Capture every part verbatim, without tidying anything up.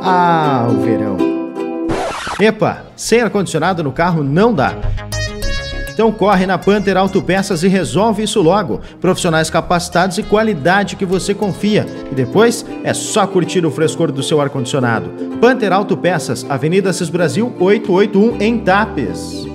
Ah, o verão. Epa, sem ar-condicionado no carro não dá. Então corre na Panther Autopeças e resolve isso logo. Profissionais capacitados e qualidade que você confia. E depois é só curtir o frescor do seu ar-condicionado. Panther Autopeças, Avenida Assis Brasil oitocentos e oitenta e um, em Tapes.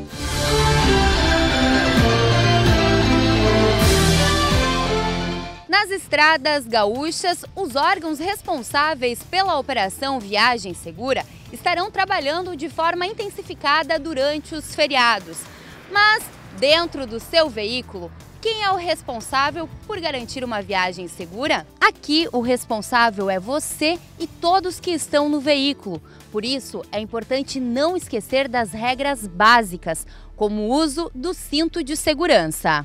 Nas estradas gaúchas, os órgãos responsáveis pela Operação Viagem Segura estarão trabalhando de forma intensificada durante os feriados. Mas, dentro do seu veículo, quem é o responsável por garantir uma viagem segura? Aqui, o responsável é você e todos que estão no veículo. Por isso, é importante não esquecer das regras básicas, como o uso do cinto de segurança.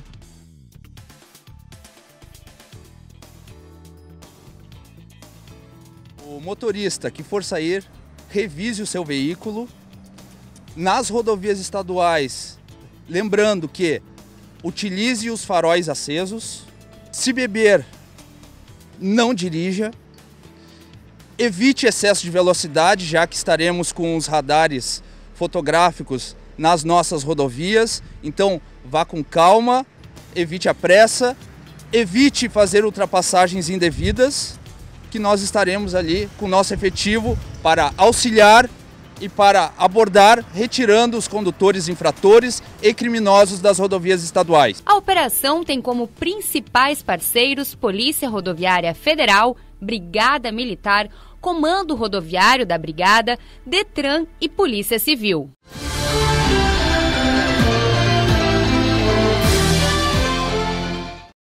O motorista que for sair, revise o seu veículo. Nas rodovias estaduais, lembrando que utilize os faróis acesos. Se beber, não dirija. Evite excesso de velocidade, já que estaremos com os radares fotográficos nas nossas rodovias. Então, vá com calma, evite a pressa, evite fazer ultrapassagens indevidas, que nós estaremos ali com o nosso efetivo para auxiliar e para abordar, retirando os condutores infratores e criminosos das rodovias estaduais. A operação tem como principais parceiros Polícia Rodoviária Federal, Brigada Militar, Comando Rodoviário da Brigada, Detran e Polícia Civil.